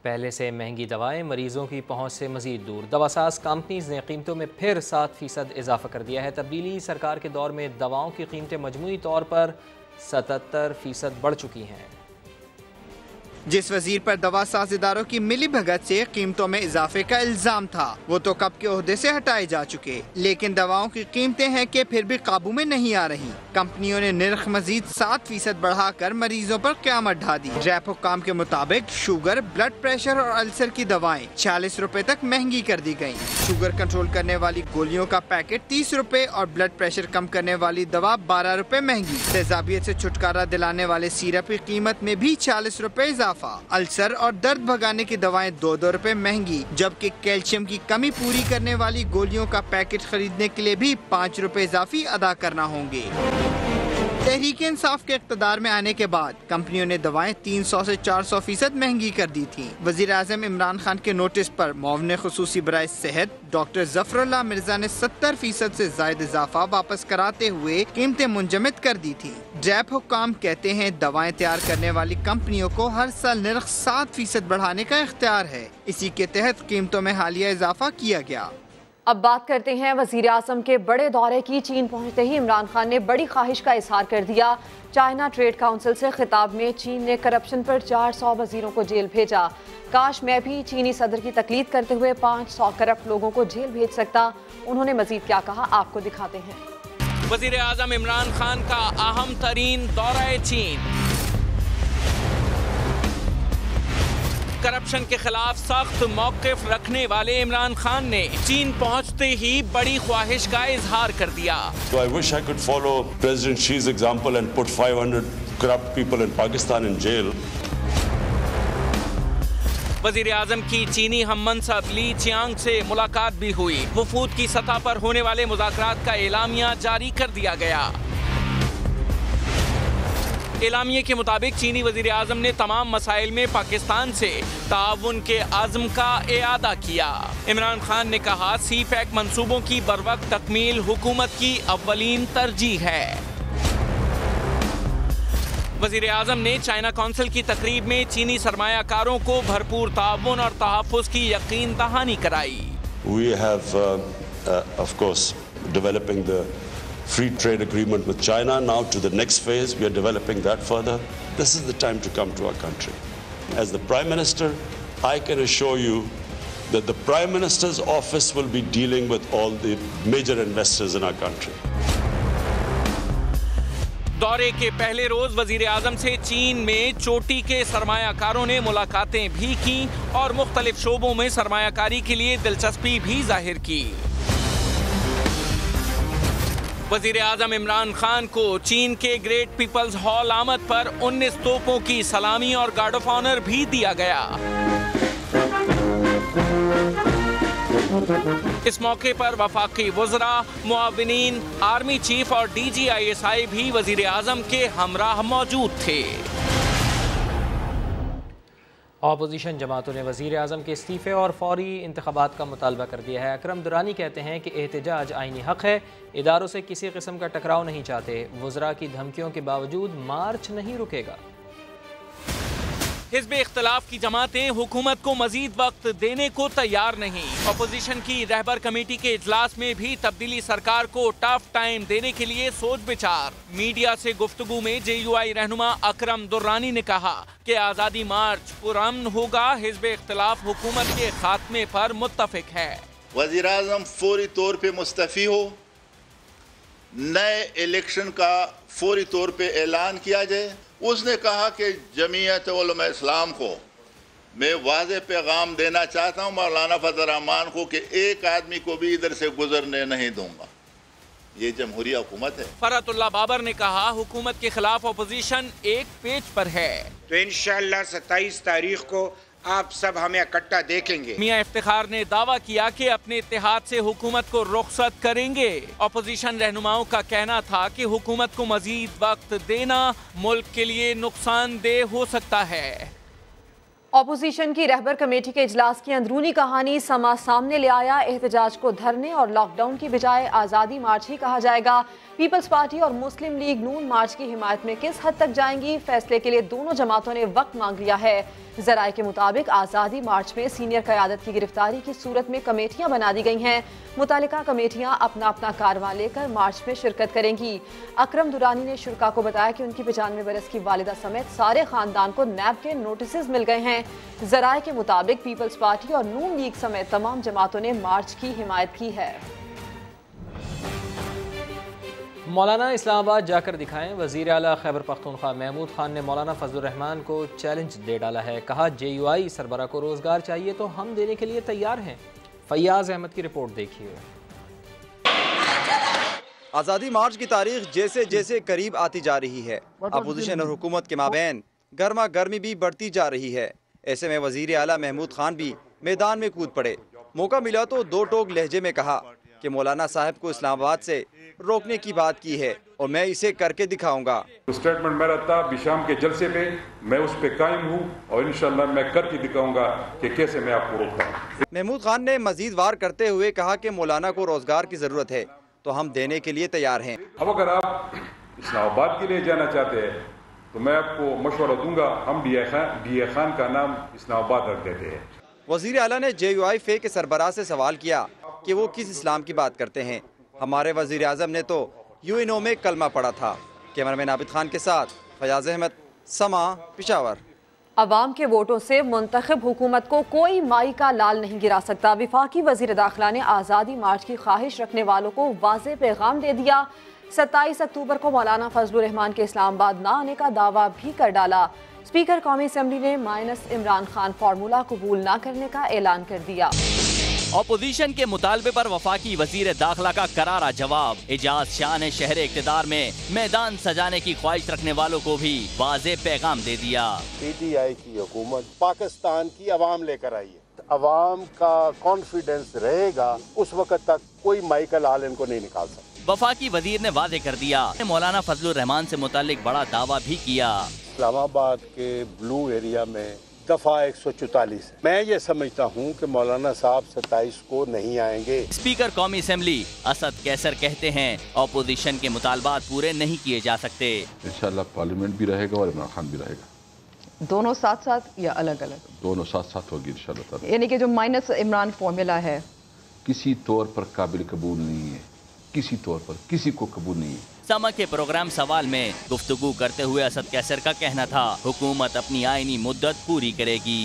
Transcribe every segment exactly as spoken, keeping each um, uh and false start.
पहले से महंगी दवाएं मरीजों की पहुंच से मजीद दूर। दवासाज कंपनीज ने कीमतों में फिर सात फीसद इजाफा कर दिया है। तब्दीली सरकार के दौर में दवाओं की कीमतें मजमूई तौर पर सतहत्तर फीसद बढ़ चुकी हैं। जिस वजीर पर दवा साज इदारों की मिली भगत से कीमतों में इजाफे का इल्जाम था वो तो कब के ओहदे से हटाए जा चुके, लेकिन दवाओं की कीमतें हैं कि फिर भी काबू में नहीं आ रही। कंपनियों ने निर्ख मजीद सात फीसद बढ़ाकर मरीजों पर क़यामत ढा दी। जैप हुक्काम के मुताबिक शुगर, ब्लड प्रेशर और अल्सर की दवाएं छियालीस रुपए तक महंगी कर दी गयी। शुगर कंट्रोल करने वाली गोलियों का पैकेट तीस रुपए और ब्लड प्रेशर कम करने वाली दवा बारह रुपए महंगी। तेजाबियत से छुटकारा दिलाने वाले सिरप की कीमत में भी छियालीस रुपए इजाफा। अल्सर और दर्द भगाने की दवाएं दो दो रुपए महंगी, जबकि कैल्शियम की कमी पूरी करने वाली गोलियों का पैकेट खरीदने के लिए भी पाँच रुपए इजाफी अदा करना होंगे। तहरीक इंसाफ के इक़्तिदार में आने के बाद कंपनियों ने दवाएं तीन सौ से चार सौ फीसद महंगी कर दी थी। वज़ीर आज़म इमरान खान के नोटिस पर मुआविन खुसूसी बराए सेहत डॉक्टर जफरुल्लाह मिर्जा ने सत्तर फीसद से जायद इजाफा वापस कराते हुए कीमतें मुंजमद कर दी थी। जैप हुक्काम कहते हैं दवाएं तैयार करने वाली कंपनियों को हर साल निर्ख सात फीसद बढ़ाने का इख्तियार है। इसी के तहत कीमतों में हालिया इजाफा किया गया। अब बात करते हैं वज़ीर आज़म के बड़े दौरे की। चीन पहुंचते ही इमरान खान ने बड़ी ख्वाहिश का इजहार कर दिया। चाइना ट्रेड काउंसिल से खिताब में चीन ने करप्शन पर चार सौ वजीरों को जेल भेजा। काश मैं भी चीनी सदर की तकलीद करते हुए पाँच सौ करप्ट लोगों को जेल भेज सकता। उन्होंने मजीद क्या कहा, आपको दिखाते हैं। वज़ीर आज़म इमरान खान का अहम तरीन दौरा चीन। करप्शन के खिलाफ सख्त मौक़िफ़ रखने वाले इमरान खान ने चीन पहुंचते ही बड़ी ख्वाहिश का इजहार कर दिया। So I wish I could follow President Xi's example and put five hundred corrupt people in Pakistan in jail. वज़ीर आज़म की चीनी हममनसब ली चियांग से मुलाकात भी हुई। वफूद की सतह पर होने वाले मुज़ाकरात का एलामिया जारी कर दिया गया। एलामिये के मुताबिक चीनी वज़ीर आज़म ने तमाम मसाइल में पाकिस्तान से ताउन के आज़म का इआदा किया। इमरान खान ने कहा सी पैक मंसूबों की बरवक्त तकमील हुकूमत की अव्वलीन तरजीह है। वज़ीर आज़म ने चाइना काउंसिल की तकरीब में चीनी सरमायाकारों को भरपूर ताउन और तहफ़्फ़ुज़ की यकीन दहानी कराई। We have, uh, uh, of course, developing the free trade agreement with China. Now to the next phase, we are developing that further. This is the time to come to our country. As the Prime Minister, I can assure you that the Prime Minister's office will be dealing with all the major investors in our country. दौरे के पहले रोज वजीर आजम से चीन में चोटी के सरमायाकारों ने मुलाकातें भी की और मुख्तलिफ शोबों में सरमायाकारी के लिए दिलचस्पी भी जाहिर की। वजीर आजम इमरान खान को चीन के ग्रेट पीपल्स हॉल आमद पर उन्नीस तोपों की सलामी और गार्ड ऑफ ऑनर भी दिया गया। इस मौके पर वफाकी वज़रा, मुआविनीन, आर्मी चीफ और D G I S I भी वजीर आजम के हमराह मौजूद थे। अपोजिशन जमातों ने वज़ीर आज़म के इस्तीफ़े और फौरी इंतख़ाबात का मुतालबा कर दिया है। अकरम दुरानी कहते हैं कि एहतजाज आईनी हक़ है, इदारों से किसी किस्म का टकराव नहीं चाहते। वज़रा की धमकियों के बावजूद मार्च नहीं रुकेगा। हिज़्ब इख्तिलाफ की जमातें हुकूमत को मजीद वक्त देने को तैयार नहीं। अपोजिशन की रहबर कमेटी के इजलास में भी तब्दीली सरकार को टफ टाइम देने के लिए सोच विचार। मीडिया से गुफ्तगू में जे यू आई रहनुमा अकरम दुर्रानी ने कहा कि आज़ादी मार्च पुरअमन होगा। हिज़्ब इख्तिलाफ हुकूमत के खात्मे पर मुत्तफिक है। वज़ीर आज़म फौरी तौर पे मुस्तफ़ी हो, नए इलेक्शन का फौरी तौर पे ऐलान किया जाए। उसने कहा कि जमीयत उलमा इस्लाम को मैं वाज़े पैगाम देना चाहता हूँ मौलाना फजल रहमान को कि एक आदमी को भी इधर से गुजरने नहीं दूंगा। ये जमहूरी हुकूमत है। फरहतुल्लाह बाबर ने कहा हुकूमत के खिलाफ अपोजिशन एक पेज पर है, तो इंशाअल्लाह सत्ताईस तारीख को आप सब हमें इकट्ठा देखेंगे। मियां इफ्तिखार ने दावा किया कि अपने इत्तेहाद से हुकूमत को रुखसत करेंगे। अपोजिशन रहनुमाओं का कहना था कि हुकूमत को मजीद वक्त देना मुल्क के लिए नुकसानदेह हो सकता है। अपोजिशन की रहबर कमेटी के इजलास की अंदरूनी कहानी समा सामने ले आया। एहतजाज को धरने और लॉकडाउन की बजाय आज़ादी मार्च ही कहा जाएगा। पीपल्स पार्टी और मुस्लिम लीग नून मार्च की हिमायत में किस हद तक जाएंगी, फैसले के लिए दोनों जमातों ने वक्त मांग लिया है। जराये के मुताबिक आज़ादी मार्च में सीनियर क़यादत की गिरफ्तारी की सूरत में कमेटियां बना दी गई हैं। मुतालिका कमेटियां अपना अपना कारवां लेकर मार्च में शिरकत करेंगी। अकरम दुरानी ने शुरा को बताया कि उनकी पचानवे बरस की वालिदा समेत सारे खानदान को नैब के नोटिस मिल गए हैं। जराये के मुताबिक पीपल्स पार्टी और नून लीग समेत तमाम जमातों ने मार्च की हिमायत की है। मौलाना इस्लामाबाद जाकर दिखाएं। वज़ीर आला खैबर पख्तूनख्वा महमूद खान ने मौलाना फजलुर रहमान को चैलेंज दे डाला है। कहा, जे यू आई सरबरा को रोज़गार चाहिए तो हम देने के लिए तैयार हैं। फैयाज अहमद की रिपोर्ट देखिए। आज़ादी मार्च की तारीख जैसे जैसे करीब आती जा रही है, अपोजिशन और हुकूमत के माबैन गर्मा गर्मी भी बढ़ती जा रही है। ऐसे में वज़ीर आला महमूद खान भी मैदान में कूद पड़े। मौका मिला तो दो टोक लहजे में कहा कि मौलाना साहब को इस्लामाबाद से रोकने की बात की है और मैं इसे करके दिखाऊंगा। स्टेटमेंट मेरा था बिशाम के जलसे पे, मैं उस पे कायम हूँ और इंशाल्लाह मैं करके दिखाऊंगा कि कैसे मैं आपको रोकता हूँ। महमूद खान ने मजीद वार करते हुए कहा कि मौलाना को रोजगार की जरूरत है तो हम देने के लिए तैयार हैं। अब अगर आप इस्लामाबाद के लिए जाना चाहते हैं तो मैं आपको मशवरा दूंगा, हम D A Khan D A Khan का नाम इस्लामाबाद रख देते हैं। वज़ीर आला ने जे यू आई फे के सरबराह से सवाल किया कि वो किस इस्लाम की बात करते हैं। हमारे वज़ीर आज़म ने तो यू एन ओ में कलमा पढ़ा था। कैमरामैन आबिद खान के साथ फयाज अहमद, समा, पिशावर। अवाम के वोटों से मुंतखब हुकूमत को कोई माई का लाल नहीं गिरा सकता। विफाकी वज़ीर दाखिला ने आज़ादी मार्च की ख्वाहिश रखने वालों को वाज़ेह पैगाम दे दिया। सत्ताईस अक्टूबर को मौलाना फजलुर रहमान के इस्लामाबाद न आने का दावा भी कर डाला। स्पीकर कौमी असम्बली ने माइनस इमरान खान फार्मूला कबूल न करने का ऐलान कर दिया। अपोजिशन के मुतालबे पर वफाकी वजीर दाखिला का करारा जवाब। एजाज शाह ने शहर इक़्तिदार में मैदान सजाने की ख्वाहिश रखने वालों को भी वाज़ेह पैगाम दे दिया। पी टी आई की हुकूमत पाकिस्तान की अवाम लेकर आई है। अवाम का कॉन्फिडेंस रहेगा उस वक्त तक कोई माइकल आल इनको नहीं निकाल सकता। वफाकी वजीर ने वादे कर दिया। मौलाना फजलुर रहमान से मुतालिक बड़ा दावा भी किया। इस्लामाबाद के ब्लू एरिया में दफा एक सौ चौतालीस है। मैं ये समझता हूँ कि मौलाना साहब सत्ताईस को नहीं आएंगे। स्पीकर कौमी असम्बली असद कैसर कहते हैं अपोजिशन के मुतालबात पूरे नहीं किए जा सकते। इंशाल्लाह पार्लियामेंट भी रहेगा और इमरान खान भी रहेगा। दोनों साथ साथ या अलग अलग? दोनों साथ साथ होगी इंशाल्लाह। यानी कि जो माइनस इमरान फॉर्मूला है किसी तौर पर काबिल कबूल नहीं है, किसी तौर पर किसी को कबूल नहीं है। समा के प्रोग्राम सवाल में गुफ्तगू करते हुए असद कैसर का कहना था हुकूमत अपनी आईनी मुद्दत पूरी करेगी।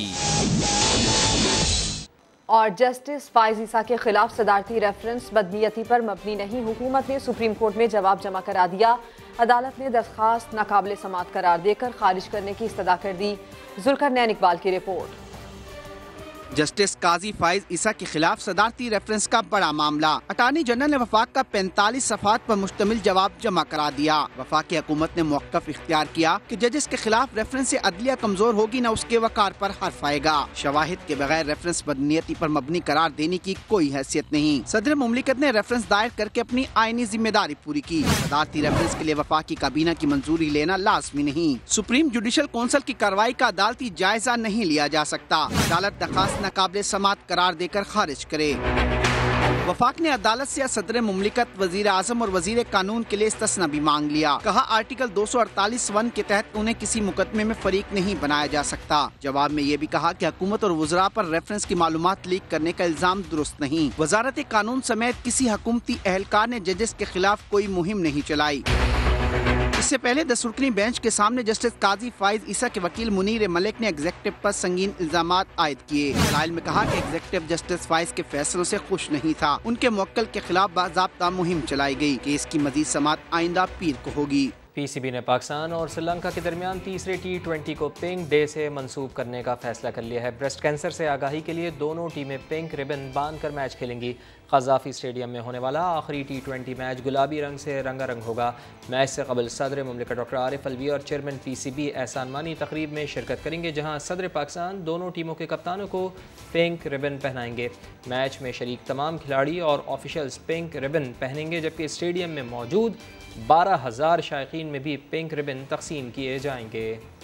और जस्टिस फाइज ईसा के खिलाफ सदारती रेफरेंस बदनीयती पर मबनी नहीं। हुकूमत ने सुप्रीम कोर्ट में जवाब जमा करा दिया। अदालत ने दरख्वास्त नाकाबिल समात करार देकर खारिज करने की इस्तदा कर दी। जुल्करनैन इकबाल की रिपोर्ट। जस्टिस काजी फाइज ईसा के खिलाफ सदारती रेफरेंस का बड़ा मामला। अटार्नी जनरल ने वफाक का पैंतालीस सफ़ात पर मुश्तमिल जवाब जमा करा दिया। वफाकी हुकूमत ने मौक़िफ़ इख्तियार किया कि जजेस के खिलाफ रेफरेंस से अदलिया कमजोर होगी न उसके वकार पर हर्फ आएगा। शवाहिद के बगैर रेफरेंस बदनीयती पर मबनी करार देने की कोई हैसियत नहीं। सदर मुमलिकत ने रेफरेंस दायर करके अपनी आईनी जिम्मेदारी पूरी की। सदारती रेफरेंस के लिए वफाकी काबीना की मंजूरी लेना लाजमी नहीं। सुप्रीम जुडिशल कौंसिल की कार्रवाई का अदालती जायजा नहीं लिया जा सकता। अदालत दरखास्त नाकाबिल समात करार देकर खारिज करे। वफाक ने अदालत से सदर मुमलिकत, वजीर आजम और वजीर कानून के लिए इस्तिस्ना भी मांग लिया। कहा आर्टिकल दो सौ अड़तालीस वन के तहत उन्हें किसी मुकदमे में फरीक नहीं बनाया जा सकता। जवाब में ये भी कहा कि हुकूमत और वज़रा पर रेफरेंस की मालूमात लीक करने का इल्जाम दुरुस्त नहीं। वजारत कानून समेत किसी हुकूमती एहलकार ने जजेस के खिलाफ कोई मुहिम नहीं चलाई। इससे पहले दस रुकनी बेंच के सामने जस्टिस काजी फाइज ईसा के वकील मुनीर मलिक ने एग्जेक्टिव पर संगीन इल्जामात आयद किए। दलाइल में कहा कि एग्जेक्टिव जस्टिस फाइज के फैसलों से खुश नहीं था। उनके मुवक्किल के खिलाफ बाज़ाब्ता मुहिम चलाई गई। केस की मजीद समाअत आइंदा पीर को होगी। पी सी बी ने पाकिस्तान और श्रीलंका के दरमियान तीसरे टी ट्वेंटी को पिंक डे से मंसूब करने का फैसला कर लिया है। ब्रेस्ट कैंसर से आगाही के लिए दोनों टीमें पिंक रिबन बांध कर मैच खेलेंगी। क़ज़ाफ़ी स्टेडियम में होने वाला आखिरी टी ट्वेंटी मैच गुलाबी रंग से रंगारंग होगा। मैच से कबल सदर मुमलिकत डॉक्टर आरिफ अलवी और चेयरमैन पी सी बी एहसान मानी तकरीब में शिरकत करेंगे, जहाँ सदर पाकिस्तान दोनों टीमों के कप्तानों को पिंक रिबन पहनाएंगे। मैच में शरीक तमाम खिलाड़ी और ऑफिशियल्स पिंक रिबन पहनेंगे, जबकि स्टेडियम में मौजूद बारह हज़ार शायकीन में भी पिंक रिबन तकसीम किए जाएंगे।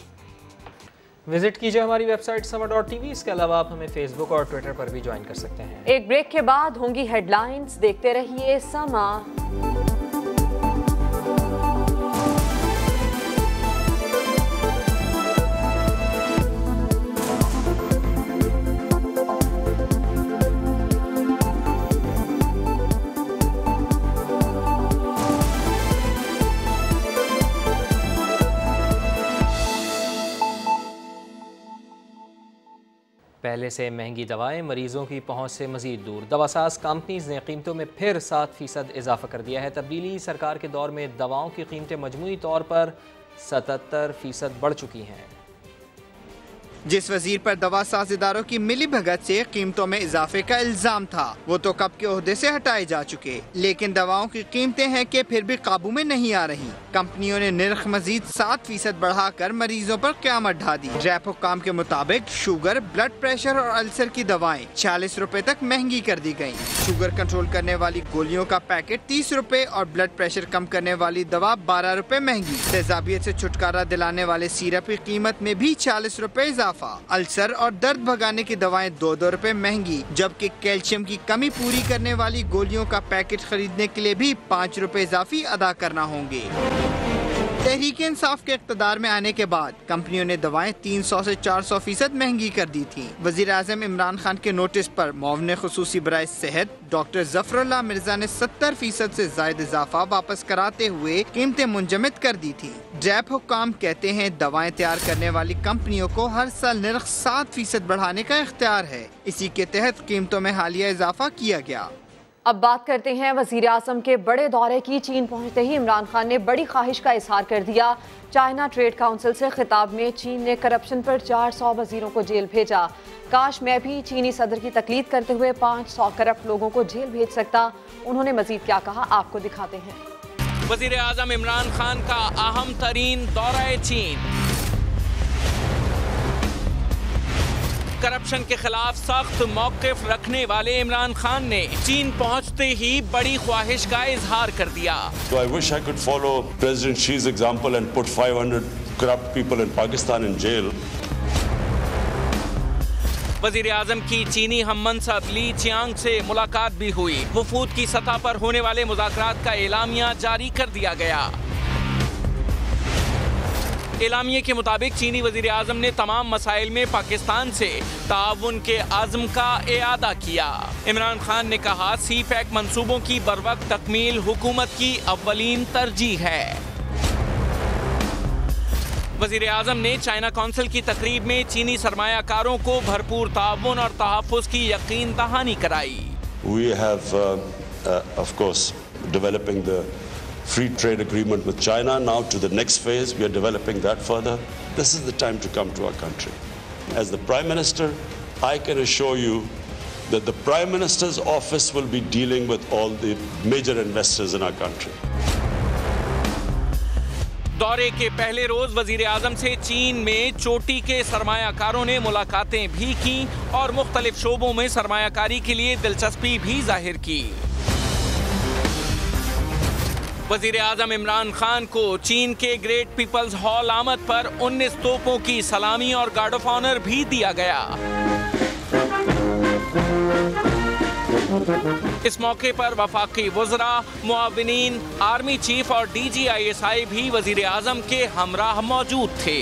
विजिट कीजिए हमारी वेबसाइट समा डॉट टी वी। इसके अलावा आप हमें फेसबुक और ट्विटर पर भी ज्वाइन कर सकते हैं। एक ब्रेक के बाद होंगी हेडलाइंस, देखते रहिए समा। पहले से महंगी दवाएं मरीजों की पहुंच से मजीद दूर। दवासाज कंपनीज ने कीमतों में फिर सात फीसद इजाफा कर दिया है। तब्दीली सरकार के दौर में दवाओं की कीमतें मजमूई तौर पर सतहत्तर फीसद बढ़ चुकी हैं। जिस वजीर पर दवा साज इदारों की मिली भगत से कीमतों में इजाफे का इल्जाम था वो तो कब के ओहदे से हटाए जा चुके, लेकिन दवाओं की कीमतें हैं कि फिर भी काबू में नहीं आ रही। कंपनियों ने निर्ख मजीद सात फीसद बढ़ाकर मरीजों पर क़यामत ढा दी। जैप हुक्काम के मुताबिक शुगर, ब्लड प्रेशर और अल्सर की दवाएं छियालीस रुपए तक महंगी कर दी गयी। शुगर कंट्रोल करने वाली गोलियों का पैकेट तीस रुपए और ब्लड प्रेशर कम करने वाली दवा बारह रुपए महंगी। तेजाबियत से छुटकारा दिलाने वाले सिरप की कीमत में भी छियालीस रुपए इजाफा। अल्सर और दर्द भगाने की दवाएं दो दो रुपए महंगी, जबकि कैल्शियम की कमी पूरी करने वाली गोलियों का पैकेट खरीदने के लिए भी पाँच रुपए इजाफी अदा करना होंगे। तहरीक इंसाफ के इक़्तिदार में आने के बाद कंपनियों ने दवाएं तीन सौ से चार सौ फीसद महंगी कर दी थी। वज़ीर आज़म इमरान खान के नोटिस पर मुआविन ख़ुसूसी बराए सेहत डॉक्टर ज़फ़रुल्लाह मिर्जा ने सत्तर फीसद से ज़ायद इजाफा वापस कराते हुए कीमतें मुंजमद कर दी थी। जैप हुक्काम कहते हैं दवाएं तैयार करने वाली कंपनियों को हर साल निर्ख सात फीसद बढ़ाने का इख्तियार है। इसी के तहत कीमतों में हालिया इजाफा किया गया। अब बात करते हैं वज़ीर आज़म के बड़े दौरे की। चीन पहुंचते ही इमरान खान ने बड़ी ख्वाहिश का इजहार कर दिया। चाइना ट्रेड काउंसिल से खिताब में चीन ने करप्शन पर चार सौ वजीरों को जेल भेजा। काश मैं भी चीनी सदर की तकलीद करते हुए पाँच सौ करप्ट लोगों को जेल भेज सकता। उन्होंने मजीद क्या कहा, आपको दिखाते हैं। वज़ीर आज़म इमरान खान का अहम तरीन दौरा चीन। करप्शन के खिलाफ सख्त मौक़िफ़ रखने वाले इमरान खान ने चीन पहुंचते ही बड़ी ख्वाहिश का इजहार कर दिया। So I wish I could follow President Xi's example and put five hundred corrupt people in Pakistan in jail. वज़ीर आज़म की चीनी हममनसब ली चियांग से मुलाकात भी हुई। वफूद की सतह पर होने वाले मुज़ाकरात का एलामिया जारी कर दिया गया। एलामिये के मुताबिक चीनी वज़ीर आज़म ने तमाम मसाइल में पाकिस्तान से ताउन के आज़म का इआदा किया। इमरान खान ने कहा सी पैक मंसूबों की बरवक्त तकमील हुकूमत की अव्वलीन तरजीह है। वज़ीर आज़म ने चाइना कौंसिल की तकरीब में चीनी सरमायाकारों को भरपूर ताउन और तहफ़्फ़ुज़ की यकीन दहानी कराई। We have, uh, uh, of course, developing the free trade agreement with China. Now to the next phase, we are developing that further. This is the time to come to our country. As the Prime Minister, I can assure you that the Prime Minister's office will be dealing with all the major investors in our country. दौरे के पहले रोज वजीर आजम से चीन में चोटी के सरमायाकारों ने मुलाकातें भी की और मुख्तलिफ शोबों में सरमायाकारी के लिए दिलचस्पी भी जाहिर की। वजीर आजम इमरान खान को चीन के ग्रेट पीपल्स हॉल आमद पर उन्नीस तोपों की सलामी और गार्ड ऑफ ऑनर भी दिया गया। इस मौके पर वफाकी वज़रा, मुआविनीन, आर्मी चीफ और D G I S I भी वजीर आजम के हमराह मौजूद थे।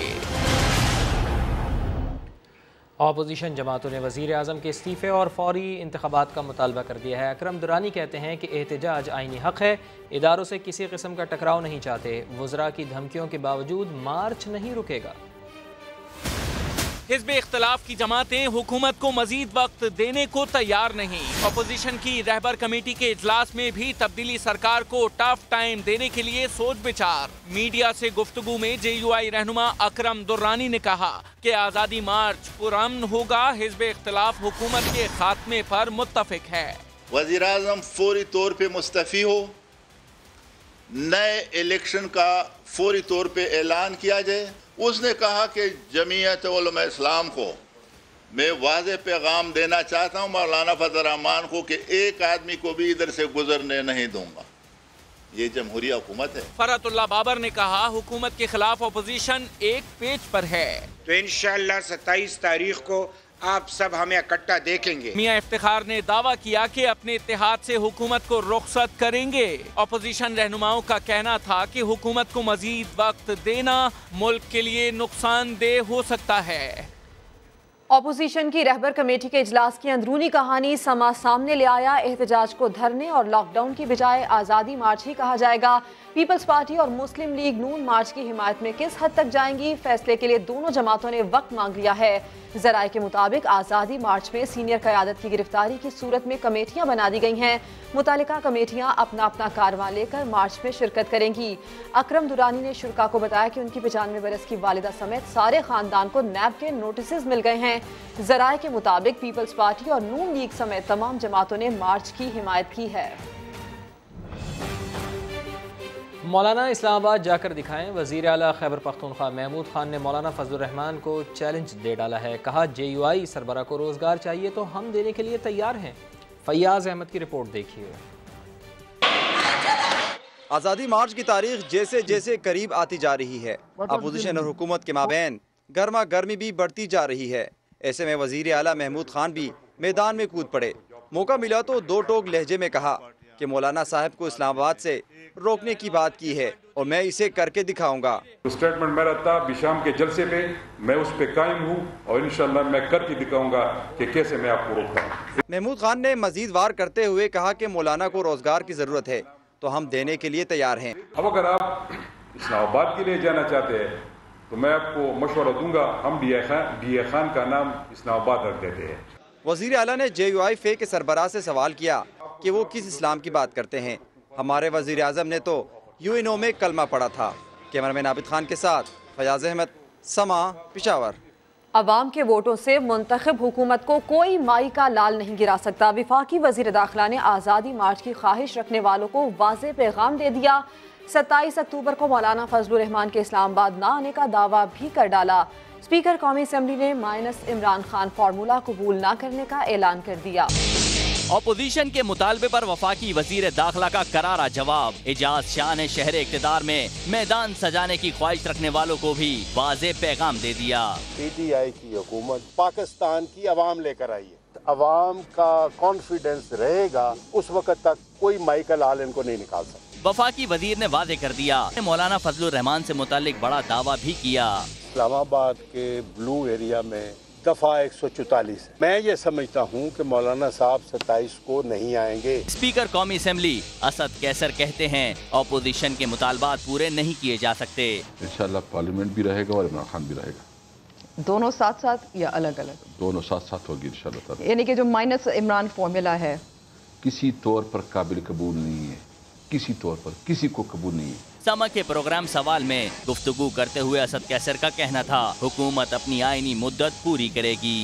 अपोजिशन जमातों ने वज़ीर आज़म के इस्तीफ़े और फौरी इंतख़ाबात का मुतालबा कर दिया है। अकरम दुरानी कहते हैं कि एहतजाज आईनी हक़ है, इदारों से किसी किस्म का टकराव नहीं चाहते। वज़रा की धमकियों के बावजूद मार्च नहीं रुकेगा। हिज़्ब इख्तिलाफ की जमातें हुकूमत को मजीद वक्त देने को तैयार नहीं। अपोजिशन की रहबर कमेटी के इजलास में भी तब्दीली सरकार को टफ टाइम देने के लिए सोच विचार। मीडिया से गुफ्तगू में जे यू आई रहनुमा अकरम दुर्रानी ने कहा कि आज़ादी मार्च पुरअमन होगा। हिज़्ब इख्तिलाफ हुकूमत के खात्मे पर मुत्तफिक है। वज़ीर आज़म फौरी तौर पे मुस्तफ़ी हो, नए इलेक्शन का फौरी तौर पे ऐलान किया जाए। उसने कहा कि जमीयत उलमा इस्लाम को मैं वाज़ेह पैगाम देना चाहता हूँ मौलाना फजल रहमान को कि एक आदमी को भी इधर से गुजरने नहीं दूंगा। ये जमहूरी हुकूमत है। फरहतुल्लाह बाबर ने कहा हुकूमत के खिलाफ अपोजिशन एक पेज पर है, तो इंशाअल्लाह सत्ताईस तारीख को आप सब हमें इकट्ठा देखेंगे। मियां इफ्तिखार ने दावा किया कि अपने इत्तेहाद से हुकूमत को रुखसत करेंगे। अपोजिशन रहनुमाओं का कहना था कि हुकूमत को मजीद वक्त देना मुल्क के लिए नुकसानदेह हो सकता है। ऑपोजिशन की रहबर कमेटी के इजलास की अंदरूनी कहानी समा सामने ले आया। एहतजाज को धरने और लॉकडाउन की बजाय आज़ादी मार्च ही कहा जाएगा। पीपल्स पार्टी और मुस्लिम लीग नून मार्च की हिमायत में किस हद तक जाएंगी, फैसले के लिए दोनों जमातों ने वक्त मांग लिया है। जराए के मुताबिक आज़ादी मार्च में सीनियर क़यादत की गिरफ्तारी की सूरत में कमेटियां बना दी गई हैं। मुतालिका कमेटियां अपना अपना कारवां लेकर मार्च में शिरकत करेंगी। अकरम दुरानी ने शुरका को बताया कि उनकी पचानवे बरस की वालिदा समेत सारे खानदान को नैब के नोटिस मिल गए हैं। जराए के मुताबिक पीपल्स पार्टी और नून लीग समेत तमाम जमातों ने मार्च की हिमायत की है। मौलाना इस्लामाबाद जाकर दिखाएं। वज़ीर आला खैबर पख्तूनख्वा महमूद खान ने मौलाना फजलुर रहमान को चैलेंज दे डाला है। कहा, जे यू आई सरबरा को रोज़गार चाहिए तो हम देने के लिए तैयार हैं। फैयाज अहमद की रिपोर्ट देखिए। आज़ादी मार्च की तारीख जैसे जैसे करीब आती जा रही है, अपोजिशन और हुकूमत के माबैन गर्मा गर्मी भी बढ़ती जा रही है। ऐसे में वज़ीर आला महमूद खान भी मैदान में कूद पड़े। मौका मिला तो दो टोक लहजे में कहा कि मौलाना साहब को इस्लामाबाद से रोकने की बात की है और मैं इसे करके दिखाऊंगा। स्टेटमेंट मेरा था बिशाम के जलसे पे, मैं उस पे कायम हूँ और इंशाल्लाह मैं करके दिखाऊंगा कि कैसे मैं आपको रोकता हूँ। महमूद खान ने मजीद वार करते हुए कहा कि मौलाना को रोजगार की जरूरत है तो हम देने के लिए तैयार हैं। अब अगर आप इस्लामाबाद के लिए जाना चाहते हैं तो मैं आपको मशवरा दूंगा, हम D A Khan D A Khan का नाम इस्लामाबाद रख देते हैं। वज़ीर आला ने जे यू आई फे के सरबराह से सवाल किया कि वो किस इस्लाम की बात करते हैं। हमारे वज़ीर आज़म ने तो यू एन ओ में कलमा पढ़ा था। कैमरामैन आबिद खान के साथ फयाज अहमद, समा, पिशावर। अवाम के वोटों से मुंतखब हुकूमत को कोई माई का लाल नहीं गिरा सकता। विफाकी वज़ीर दाखिला ने आज़ादी मार्च की ख्वाहिश रखने वालों को वाज़ेह पैगाम दे दिया। सत्ताईस अक्टूबर को मौलाना फजलुर रहमान के इस्लामाबाद न आने का दावा भी कर डाला। स्पीकर कौमी असम्बली ने माइनस इमरान खान फार्मूला कबूल न करने का ऐलान कर दिया। ऑपोजिशन के मुतालबे पर वफाकी वजीर दाखिला का करारा जवाब। एजाज शाह ने शहर इक्तदार में मैदान सजाने की ख्वाहिश रखने वालों को भी वाज़ेह पैगाम दे दिया। पी टी आई की हुकूमत पाकिस्तान की अवाम लेकर आई है। अवाम का कॉन्फिडेंस रहेगा उस वक्त तक कोई माइकल आल इनको नहीं निकाल सकता। वफाकी वजीर ने वादे कर दिया। मौलाना फजलुर रहमान से मुतालिक बड़ा दावा भी किया। इस्लामाबाद के ब्लू एरिया में दफा एक सौ चौतालीस है। मैं ये समझता हूँ कि मौलाना साहब सत्ताईस को नहीं आएंगे। स्पीकर कौमी असम्बली असद कैसर कहते हैं ऑपोजिशन के मुतालबात पूरे नहीं किए जा सकते। इंशाल्लाह पार्लियामेंट भी रहेगा और इमरान खान भी रहेगा। दोनों साथ साथ या अलग अलग? दोनों साथ साथ होगी इंशाल्लाह। यानी कि जो माइनस इमरान फॉर्मूला है किसी तौर पर काबिल कबूल नहीं है, किसी तौर पर किसी को कबूल नहीं है। समा के प्रोग्राम सवाल में गुफ्तगू करते हुए असद कैसर का कहना था, हुकूमत अपनी आईनी मुद्दत पूरी करेगी।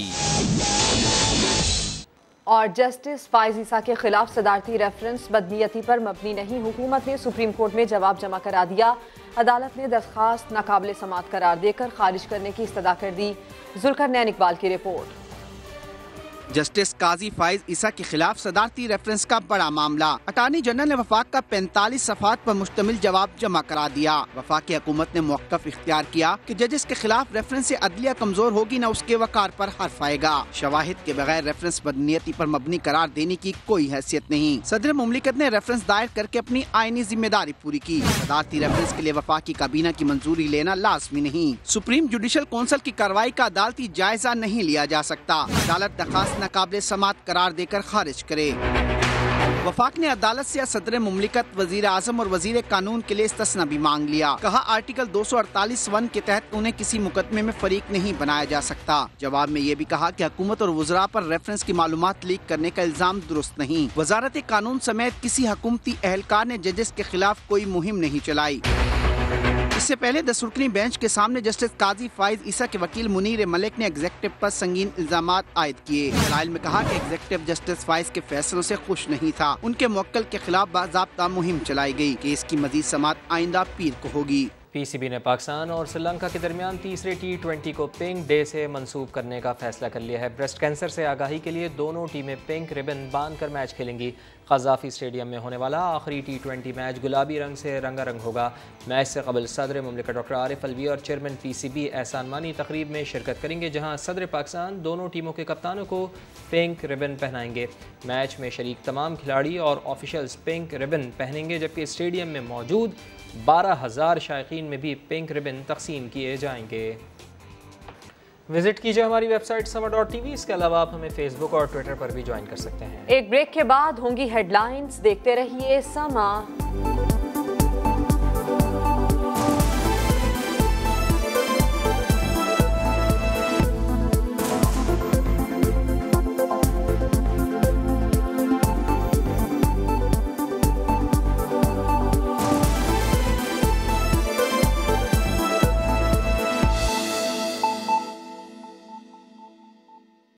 और जस्टिस फाइज ईसा के खिलाफ सदारती रेफरेंस बदनीयती पर मबनी नहीं, हुकूमत ने सुप्रीम कोर्ट में जवाब जमा करा दिया। अदालत ने दरख्वास्त नाकाबिल समात करार देकर खारिज करने की इस्तदा कर दी। जुल्करनैन इकबाल की रिपोर्ट। जस्टिस काजी फाइज ईसा के खिलाफ सदारती रेफरेंस का बड़ा मामला। अटार्नी जनरल ने वफाक का पैंतालीस सफ़ात पर मुश्तमिल जवाब जमा करा दिया। वफाकी हुकूमत ने मौक़िफ़ इख्तियार किया कि जजेस के खिलाफ रेफरेंस से अदलिया कमजोर होगी, न उसके वकार पर हर्फ आएगा। शवाहिद के बगैर रेफरेंस बदनीयती पर मबनी करार देने की कोई हैसियत नहीं। सदर मुमलिकत ने रेफरेंस दायर करके अपनी आईनी जिम्मेदारी पूरी की। सदारती रेफरेंस के लिए वफाकी काबीना की मंजूरी लेना लाजमी नहीं। सुप्रीम जुडिशल कौंसिल की कार्रवाई का अदालती जायजा नहीं लिया जा सकता। अदालत दरख्वास्त नाकाबिल समात करार देकर खारिज करे। वफाक ने अदालत से सदर मुमलिकत, वजीर आजम और वजीर कानून के लिए इस्तिस्ना भी मांग लिया। कहा, आर्टिकल दो सौ अड़तालीस वन के तहत उन्हें किसी मुकदमे में फरीक नहीं बनाया जा सकता। जवाब में ये भी कहा कि हुकूमत और वज़रा पर रेफरेंस की मालूमात लीक करने का इल्जाम दुरुस्त नहीं। वजारत कानून समेत किसी हुकूमती एहलकार ने जजेस के खिलाफ कोई मुहिम नहीं चलाई। इससे पहले दस रुकनी बेंच के सामने जस्टिस काजी फाइज ईसा के वकील मुनीर मलिक ने एग्जेक्टिव पर संगीन इल्जामात आयद किए। दलाइल में कहा कि एग्जेक्टिव जस्टिस फाइज के फैसलों से खुश नहीं था। उनके मुवक्किल के खिलाफ बाज़ाब्ता मुहिम चलाई गई। केस की मजीद समाअत आइंदा पीर को होगी। पी सी बी ने पाकिस्तान और श्रीलंका के दरमियान तीसरे टी ट्वेंटी को पिंक डे से मंसूब करने का फैसला कर लिया है। ब्रेस्ट कैंसर से आगाही के लिए दोनों टीमें पिंक रिबन बांध कर मैच खेलेंगी। क़ज़ाफ़ी स्टेडियम में होने वाला आखिरी टी ट्वेंटी मैच गुलाबी रंग से रंगारंग होगा। मैच से कबल सदर मुमलिकत डॉक्टर आरिफ अलवी और चेयरमैन पी सी बी एहसान मानी तकरीब में शिरकत करेंगे, जहाँ सदर पाकिस्तान दोनों टीमों के कप्तानों को पिंक रिबन पहनाएंगे। मैच में शरीक तमाम खिलाड़ी और ऑफिशियल्स पिंक रिबन पहनेंगे, जबकि स्टेडियम में मौजूद बारह हज़ार शायकीन में भी पिंक रिबन तकसीम किए जाएंगे। विजिट कीजिए हमारी वेबसाइट समा डॉट टी वी। इसके अलावा आप हमें फेसबुक और ट्विटर पर भी ज्वाइन कर सकते हैं। एक ब्रेक के बाद होंगी हेडलाइंस, देखते रहिए समा।